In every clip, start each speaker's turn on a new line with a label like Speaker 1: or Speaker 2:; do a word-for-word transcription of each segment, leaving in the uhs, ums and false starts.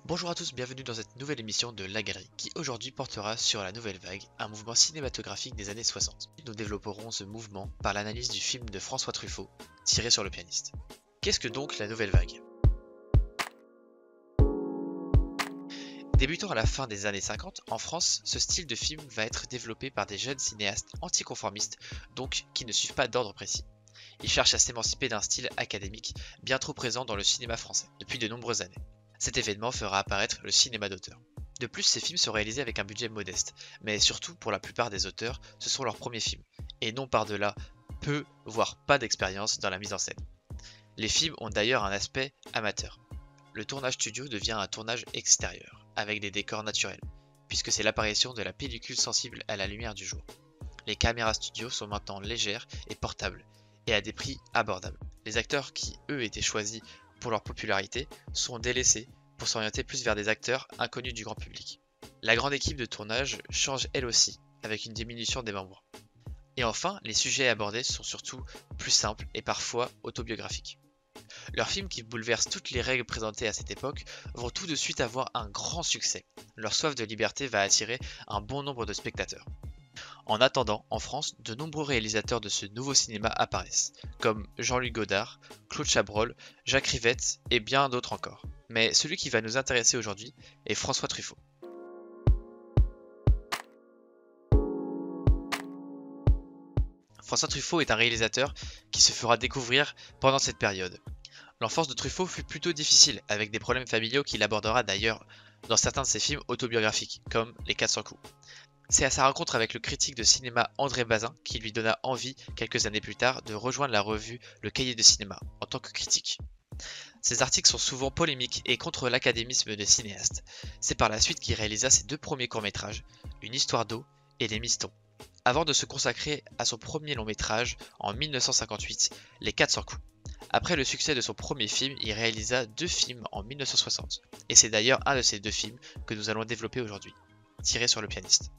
Speaker 1: Bonjour à tous, bienvenue dans cette nouvelle émission de La Galerie, qui aujourd'hui portera sur la Nouvelle Vague, un mouvement cinématographique des années soixante. Nous développerons ce mouvement par l'analyse du film de François Truffaut, Tiré sur le pianiste. Qu'est-ce que donc la Nouvelle Vague? Débutant à la fin des années cinquante, en France, ce style de film va être développé par des jeunes cinéastes anticonformistes, donc qui ne suivent pas d'ordre précis. Ils cherchent à s'émanciper d'un style académique bien trop présent dans le cinéma français depuis de nombreuses années. Cet événement fera apparaître le cinéma d'auteur. De plus, ces films sont réalisés avec un budget modeste, mais surtout pour la plupart des auteurs, ce sont leurs premiers films, et non par-delà peu, voire pas d'expérience dans la mise en scène. Les films ont d'ailleurs un aspect amateur. Le tournage studio devient un tournage extérieur, avec des décors naturels, puisque c'est l'apparition de la pellicule sensible à la lumière du jour. Les caméras studio sont maintenant légères et portables, et à des prix abordables. Les acteurs qui, eux, étaient choisis pour leur popularité, sont délaissés pour s'orienter plus vers des acteurs inconnus du grand public. La grande équipe de tournage change elle aussi, avec une diminution des membres. Et enfin, les sujets abordés sont surtout plus simples et parfois autobiographiques. Leurs films qui bouleversent toutes les règles présentées à cette époque vont tout de suite avoir un grand succès. Leur soif de liberté va attirer un bon nombre de spectateurs. En attendant, en France, de nombreux réalisateurs de ce nouveau cinéma apparaissent, comme Jean-Luc Godard, Claude Chabrol, Jacques Rivette et bien d'autres encore. Mais celui qui va nous intéresser aujourd'hui est François Truffaut. François Truffaut est un réalisateur qui se fera découvrir pendant cette période. L'enfance de Truffaut fut plutôt difficile, avec des problèmes familiaux qu'il abordera d'ailleurs dans certains de ses films autobiographiques, comme Les quatre cents coups. C'est à sa rencontre avec le critique de cinéma André Bazin qui lui donna envie, quelques années plus tard, de rejoindre la revue Le Cahier de cinéma, en tant que critique. Ses articles sont souvent polémiques et contre l'académisme des cinéastes. C'est par la suite qu'il réalisa ses deux premiers courts-métrages, Une histoire d'eau et Les Mistons, avant de se consacrer à son premier long-métrage en mille neuf cent cinquante-huit, Les quatre cents coups. Après le succès de son premier film, il réalisa deux films en mille neuf cent soixante, et c'est d'ailleurs un de ces deux films que nous allons développer aujourd'hui, Tiré sur le pianiste.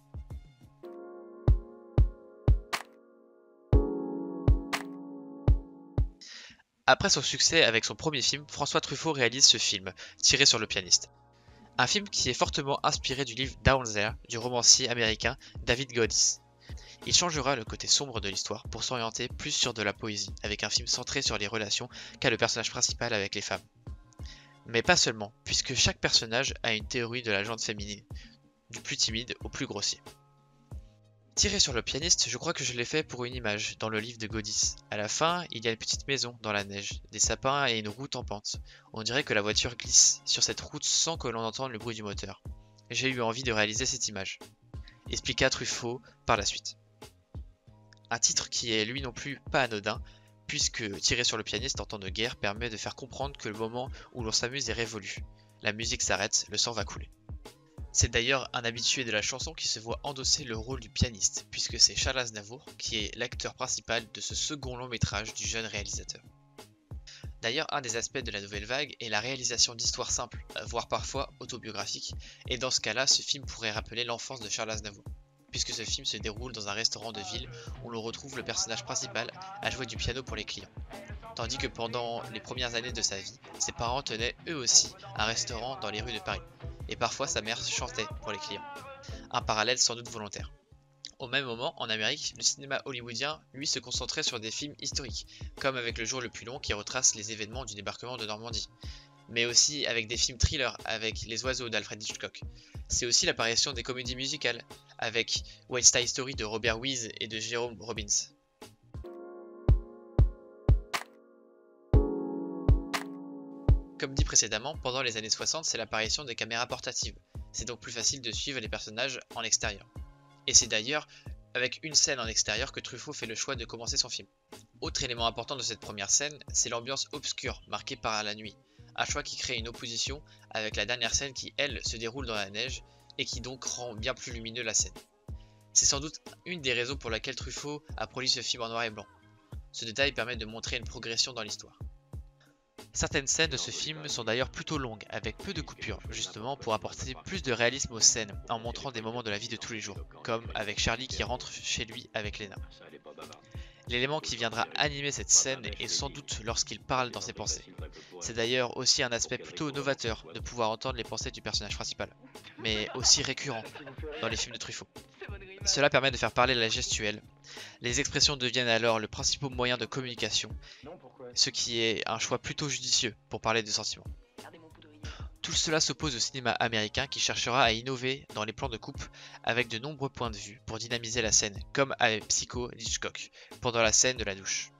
Speaker 1: Après son succès avec son premier film, François Truffaut réalise ce film, Tiré sur le pianiste. Un film qui est fortement inspiré du livre Down There du romancier américain David Godis. Il changera le côté sombre de l'histoire pour s'orienter plus sur de la poésie, avec un film centré sur les relations qu'a le personnage principal avec les femmes. Mais pas seulement, puisque chaque personnage a une théorie de la jante féminine, du plus timide au plus grossier. Tiré sur le pianiste, je crois que je l'ai fait pour une image, dans le livre de Godis. À la fin, il y a une petite maison dans la neige, des sapins et une route en pente. On dirait que la voiture glisse sur cette route sans que l'on entende le bruit du moteur. J'ai eu envie de réaliser cette image, expliqua Truffaut par la suite. Un titre qui est lui non plus pas anodin, puisque Tirer sur le pianiste en temps de guerre permet de faire comprendre que le moment où l'on s'amuse est révolu. La musique s'arrête, le sang va couler. C'est d'ailleurs un habitué de la chanson qui se voit endosser le rôle du pianiste, puisque c'est Charles Aznavour qui est l'acteur principal de ce second long métrage du jeune réalisateur. D'ailleurs, un des aspects de la nouvelle vague est la réalisation d'histoires simples, voire parfois autobiographiques, et dans ce cas-là, ce film pourrait rappeler l'enfance de Charles Aznavour, puisque ce film se déroule dans un restaurant de ville où l'on retrouve le personnage principal à jouer du piano pour les clients. Tandis que pendant les premières années de sa vie, ses parents tenaient eux aussi un restaurant dans les rues de Paris, et parfois sa mère chantait pour les clients. Un parallèle sans doute volontaire. Au même moment, en Amérique, le cinéma hollywoodien, lui, se concentrait sur des films historiques, comme avec Le jour le plus long qui retrace les événements du débarquement de Normandie, mais aussi avec des films thrillers avec Les oiseaux d'Alfred Hitchcock. C'est aussi l'apparition des comédies musicales, avec West Side Story de Robert Wise et de Jerome Robbins. Comme dit précédemment, pendant les années soixante, c'est l'apparition des caméras portatives. C'est donc plus facile de suivre les personnages en extérieur. Et c'est d'ailleurs avec une scène en extérieur que Truffaut fait le choix de commencer son film. Autre élément important de cette première scène, c'est l'ambiance obscure, marquée par la nuit. Un choix qui crée une opposition avec la dernière scène qui, elle, se déroule dans la neige et qui donc rend bien plus lumineux la scène. C'est sans doute une des raisons pour laquelle Truffaut a produit ce film en noir et blanc. Ce détail permet de montrer une progression dans l'histoire. Certaines scènes de ce film sont d'ailleurs plutôt longues, avec peu de coupures, justement pour apporter plus de réalisme aux scènes, en montrant des moments de la vie de tous les jours, comme avec Charlie qui rentre chez lui avec Lena. L'élément qui viendra animer cette scène est sans doute lorsqu'il parle dans ses pensées. C'est d'ailleurs aussi un aspect plutôt novateur de pouvoir entendre les pensées du personnage principal, mais aussi récurrent dans les films de Truffaut. Cela permet de faire parler la gestuelle. Les expressions deviennent alors le principal moyen de communication, ce qui est un choix plutôt judicieux pour parler de sentiments. Tout cela s'oppose au cinéma américain qui cherchera à innover dans les plans de coupe avec de nombreux points de vue pour dynamiser la scène, comme avec Psycho d'Hitchcock, pendant la scène de la douche.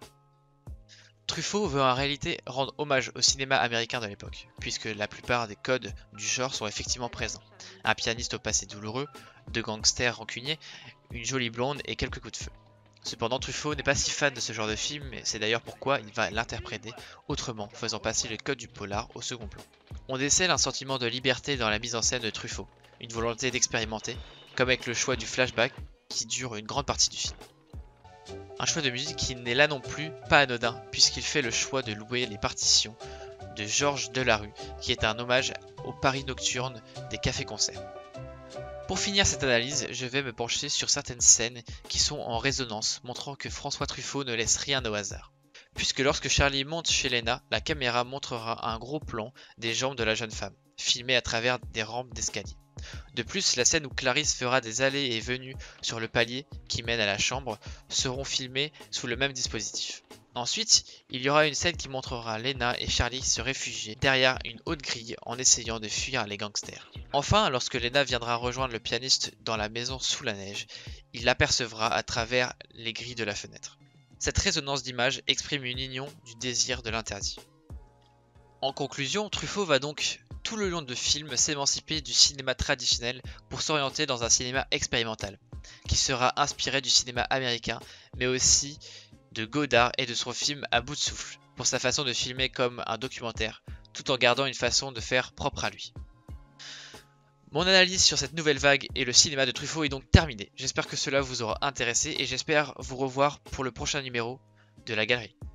Speaker 1: Truffaut veut en réalité rendre hommage au cinéma américain de l'époque, puisque la plupart des codes du genre sont effectivement présents. Un pianiste au passé douloureux, deux gangsters rancuniers, une jolie blonde et quelques coups de feu. Cependant, Truffaut n'est pas si fan de ce genre de film, et c'est d'ailleurs pourquoi il va l'interpréter autrement, faisant passer le code du polar au second plan. On décèle un sentiment de liberté dans la mise en scène de Truffaut, une volonté d'expérimenter, comme avec le choix du flashback qui dure une grande partie du film. Un choix de musique qui n'est là non plus pas anodin, puisqu'il fait le choix de louer les partitions de Georges Delarue, qui est un hommage au Paris nocturne des cafés-concerts. Pour finir cette analyse, je vais me pencher sur certaines scènes qui sont en résonance, montrant que François Truffaut ne laisse rien au hasard. Puisque lorsque Charlie monte chez Lena, la caméra montrera un gros plan des jambes de la jeune femme, filmé à travers des rampes d'escalier. De plus, la scène où Clarisse fera des allées et venues sur le palier qui mène à la chambre seront filmées sous le même dispositif. Ensuite, il y aura une scène qui montrera Lena et Charlie se réfugier derrière une haute grille en essayant de fuir les gangsters. Enfin, lorsque Lena viendra rejoindre le pianiste dans la maison sous la neige, il l'apercevra à travers les grilles de la fenêtre. Cette résonance d'images exprime une union du désir de l'interdit. En conclusion, Truffaut va donc tout le long du film s'émanciper du cinéma traditionnel pour s'orienter dans un cinéma expérimental, qui sera inspiré du cinéma américain, mais aussi de Godard et de son film À bout de souffle, pour sa façon de filmer comme un documentaire, tout en gardant une façon de faire propre à lui. Mon analyse sur cette nouvelle vague et le cinéma de Truffaut est donc terminée. J'espère que cela vous aura intéressé et j'espère vous revoir pour le prochain numéro de La Galerie.